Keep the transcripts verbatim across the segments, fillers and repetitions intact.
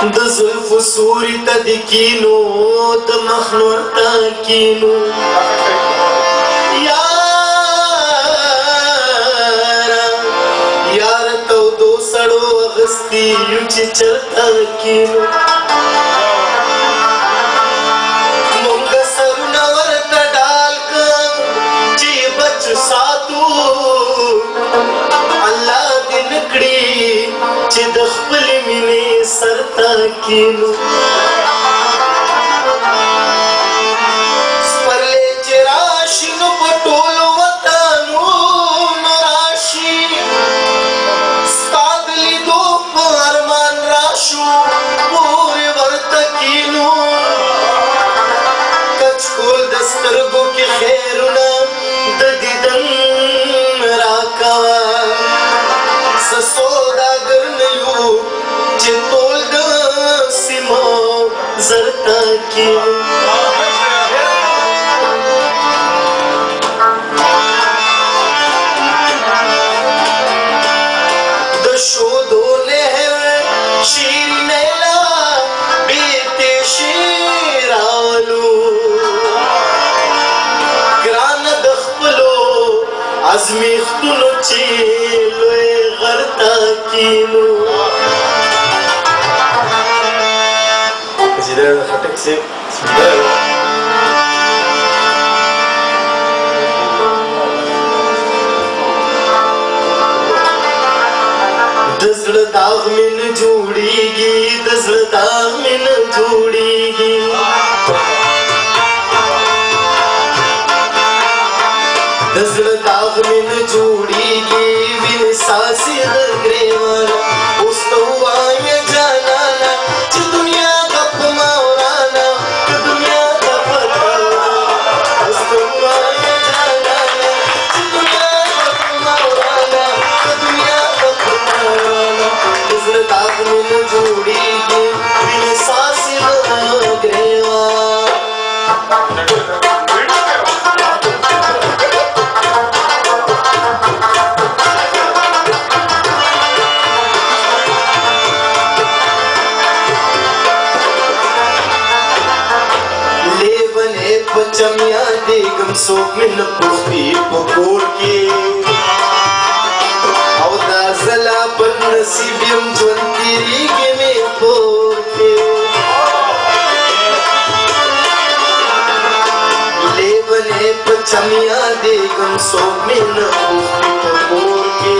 د زلف سوري ته د کینو د مخ نور ته کینو یاره یاره تودو سړو اغستی یو چې چرته کینو مونږ سرونه ورته ډال کړ چې بچ ساتو الله دې نکړي چې د خپل مینې سر ته کینو سپرلی چې راشي نو په ټولو وطنونو راشي ستا د لیدو په ارمان راشو پورې ورته کینو کچکول د سترګو کې خیرونه د دیدن راکوه څه سوداګر نه یو چې ټول د سیمو زر ته کینو د شودو لهر شیرینۍ لا بیرته شیرالو ګرانه د خپلو ازمیښتونو چې لوی غر ته کینو خټک صاحب د زړه داغ مې نه جوړېږي د زړه داغ مې نه جوړېږي د زړه داغ مې نه جوړېږي وینې ساسې د ګریوان اوس ته ووایم جانانه چې دنیا غپ ما ورانه که دنیا غپه اوس ته ووایم جانانه چې دنیا غپ ما ورانه که دنیا غپ ما ورانه د زړه داغ مې نه جوړېږي وینې ساسې د ګریوان چمیا دیگم سوک من پختی پکور کی او دا زلا بد نصیبیم جون تیریگی میں پور کی لیبنے پچمیا دیگم سوک من پختی پکور کی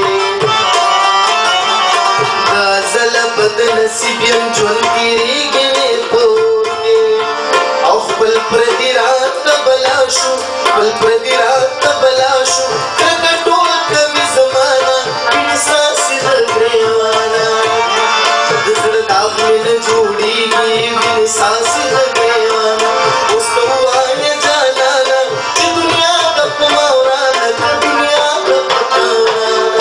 دا زلا بد نصیبیم جون تیریگی میں پور کی او خپل پردی رات بلاشو بل پردی رات بلاشو کرکا ټول کوي زمانه وینې ساسې د ګریوانه د زړه داغ مې نه جوړېږي وینې ساسې د ګریوانه اوس ته ووایم جانانه چې دنیا غپ ما ورانه که دنیا غپ ما ورانه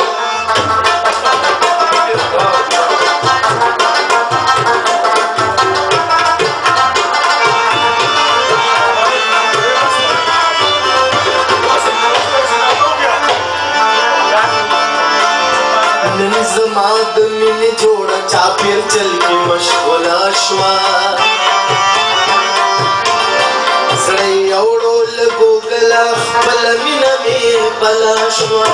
زما د مینې جوړه چاپېر چل کې مشغوله شوه زړه یې اوړو له ګوګله خپله مینه مې بله شوه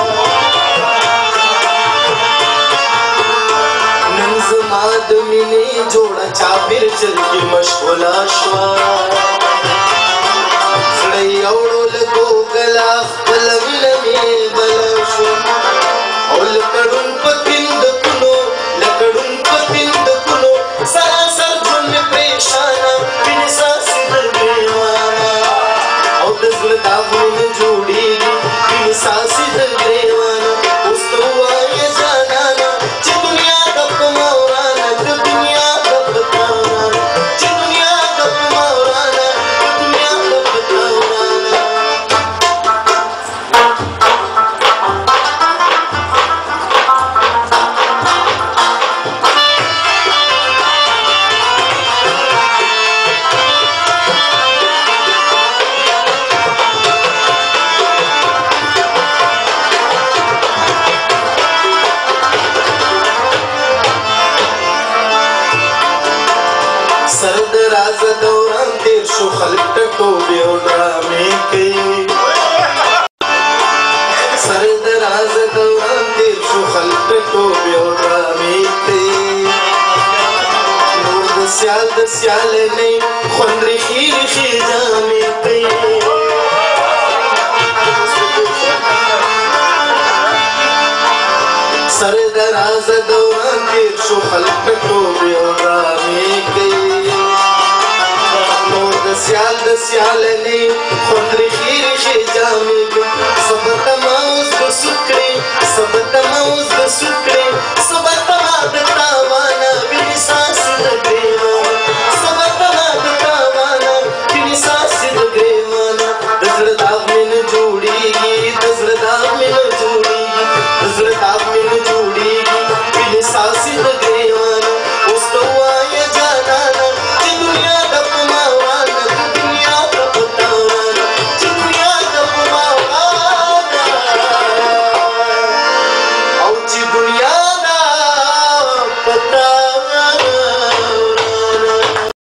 نن زما د مینې جوړه چاپېر چل کې مشغوله شوه زړه یې اوړو له ګوګله خپله مینه مې بله شوه او لکړون په پیندکونو لکړون په پیندکونو سراسر ژوند مې پریشانه وینې ساسې د ګریوانه او د زړه داغ مې نه جوړېږي وینې ساسې د ګریوانه اوس ته ووایم جانانه چې دنیا غپ ما ورانه که دنیا غپ تا ورانه چې دنیا غپ ما ورانه که دنیا غپ تا ورانه राज दौरान तेर शो खल्क टटोबे और ड्रामे कई सर दराज दौरान तेर शो खल्क टटोबे और ड्रामे कई नूर दस्याल दस्याल नहीं खुंद्री खीर खी जामे कई सर दराज दौरान तेर शो खल्क टटोबे और ड्रामे कई नूर दस्याल दस्याल ने खुंद्री खीर खी जामे कई सब तमाउज द सुकरे सब तमाउज द सुकरे सब तमाद तावान